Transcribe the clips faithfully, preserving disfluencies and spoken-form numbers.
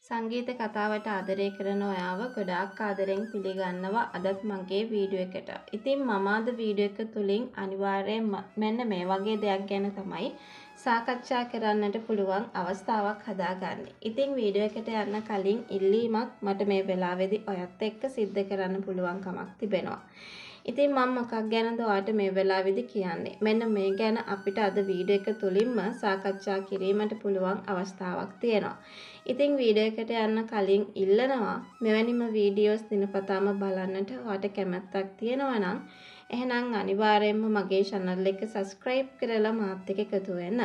සංගීත කතාවට ආදරය කරන ඔයාව ගොඩාක් ආදරෙන් පිළිගන්නවා අදත් මගේ වීඩියෝ එකට. ඉතින් මම අද වීඩියෝ එක තුලින් අනිවාර්යයෙන් මෙන්න මේ වගේ දෙයක් ගැන තමයි සාකච්ඡා කරන්නට පුළුවන් අවස්ථාවක් හදාගන්නේ. ඉතින් වීඩියෝ එකට යන්න කලින් ඉල්ලීමක් මට මේ වෙලාවේදී ඔයත් එක්ක සිද්ධ කරන්න පුළුවන් කමක් තිබෙනවා. ඉතින් මම මොකක් ගැනද ඔයාලට මේ වෙලාවේදී කියන්නේ. මෙන්න මේ ගැන අපිට අද වීඩියෝ එක තුලින්ම සාකච්ඡා කිරීමට පුළුවන් අවස්ථාවක් තියෙනවා. ඉතින් වීඩියෝ එකට යන්න කලින් ඉල්ලනවා මෙවැනිම වීඩියෝස් දිනපතාම බලන්නට ඔයාලට කැමැත්තක් තියෙනවා නම් එහෙනම් අනිවාර්යයෙන්ම මගේ channel එක subscribe කරලා මාත් එක්ක එකතු වෙන්න.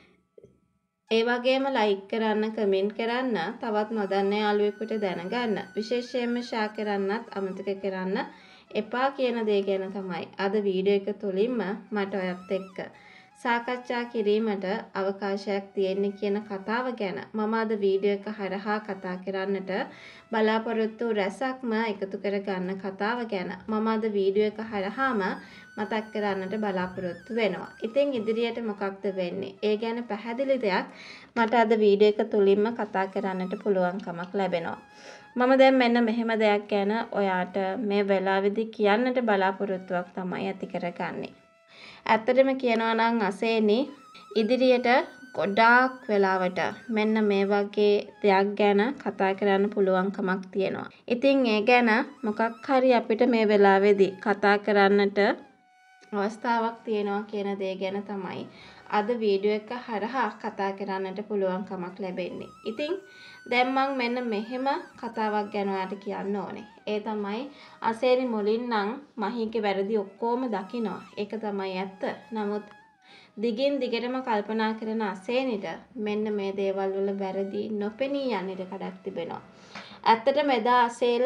ඒ වගේම like කරන්න, comment කරන්න, තවත් නොදන්න යාළුවෙකුට දැනගන්න, විශේෂයෙන්ම share කරන්නත් අමතක කරන්න එපා කියන දේ ගැන තමයි අද වීඩියෝ එක තුලින්ම මට ඔයත් එක්ක සාකච්ඡා කිරීමට අවකාශයක් තියෙන්නේ කියන කතාව ගැන මම අද වීඩියෝ එක හරහා කතා කරන්නට බලාපොරොත්තු රැසක්ම එකතු කර ගන්න කතාව ගැන මම අද වීඩියෝ එක හරහාම මතක් කරන්නට බලාපොරොත්තු වෙනවා. ඉතින් ඉදිරියට මොකක්ද වෙන්නේ? ඒ ගැන පැහැදිලි දෙයක් මට අද වීඩියෝ එක තුලින්ම කතා කරන්නට පුළුවන්කමක් ලැබෙනවා. මම දැන් මෙන්න මෙහෙම දෙයක් ගැන ඔයාට මේ වෙලාවේදී කියන්නට බලාපොරොත්තුවක් තමයි ඇති කරගන්නේ. ඇත්තටම කියනවා නම් අසේනි ඉදිරියට ගොඩාක් වෙලාවට මෙන්න මේ වගේ දෙයක් ගැන කතා කරන්න පුළුවන්කමක් තියෙනවා. ඉතින් ඒ ගැන මොකක් හරි අපිට මේ වෙලාවේදී කතා කරන්නට අවස්ථාවක් තියෙනවා කියන දේ ගැන තමයි අද වීඩියෝ එක හරහා කතා කරන්නට පුළුවන්කමක් ලැබෙන්නේ. ඉතින් දැන් මම මෙන්න මෙහෙම කතාවක් ගැන ඔයාලට කියන්න ඕනේ. ඒ තමයි අසේනි මුලින් නම් මහීගේ වැරදි ඔක්කොම දකිනවා. ඒක තමයි ඇත්ත. නමුත් දිගින් දිගටම කල්පනා කරන අසේනිට මෙන්න මේ දේවල් වල වැරදි නොපෙනී යන්නට කඩක් තිබෙනවා. ඇත්තටම එදා අසේල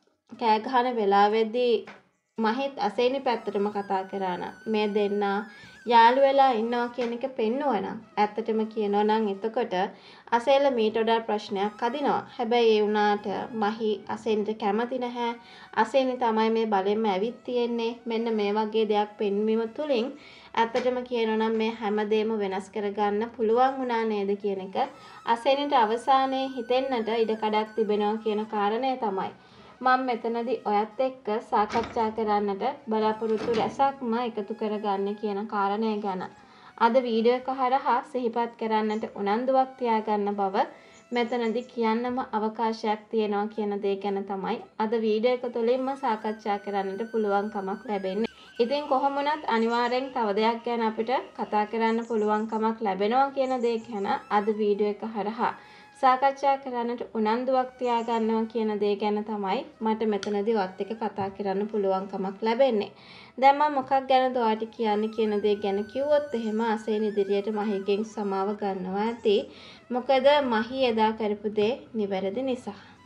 කෑ ගහන වෙලාවේදී මහිත් අසේනි පැත්තටම කතා කරා නම් මේ දෙන්නා යාළු වෙලා ඉන්නවා කියන එක පෙන්නුවා නම් ඇත්තටම කියනවා නම් එතකොට අසේල මීට වඩා ප්‍රශ්නයක් අදිනවා. හැබැයි ඒ වුණාට මහි අසේනිට කැමති නැහැ. අසේනි තමයි මේ බලෙන්ම ඇවිත් තියෙන්නේ. මෙන්න මේ වගේ දෙයක් පෙන්වීම තුලින් ඇත්තටම කියනවා නම් මේ හැමදේම වෙනස් කරගන්න පුළුවන් වුණා නේද කියන එක අසේනිට අවසානයේ හිතෙන්නට ඉඩ කඩක් තිබෙනවා කියන කාරණය තමයි මම මෙතනදී ඔයත් එක්ක සාකච්ඡා කරන්නට බලාපොරොත්තු රැසක්ම එකතු කරගන්න කියන කාරණය ගැන අද වීඩියෝ එක හරහා සිහිපත් කරන්නට උනන්දුවක් තියාගන්න බව මෙතනදී කියන්නම අවකාශයක් තියෙනවා කියන දේ ගැන තමයි අද වීඩියෝ එක තුළින්ම සාකච්ඡා කරන්නට පුළුවන්කමක් ලැබෙන්නේ. ඉතින් කොහොම වුණත් අනිවාර්යෙන් තව දෙයක් ගැන අපිට කතා කරන්න පුළුවන්කමක් ලැබෙනවා කියන දේ ගැන අද වීඩියෝ එක හරහා සාකච්ඡා කරන්නට උනන්දුවක් තියාගන්නවා කියන දේ ගැන තමයි මට මෙතනදී වත් එක කතා කරන්න පුළුවන්කමක් ලැබෙන්නේ. දැන් මම මොකක් ගැනද ඔයාලට කියන්නේ කියන දේ ගැන කිව්වොත් එහෙම අසේන ඉදිරියට මහීගෙන් සමාව ගන්නවා ඇති. මොකද මහී එදා කරපු දේ නිවැරදි නිසා.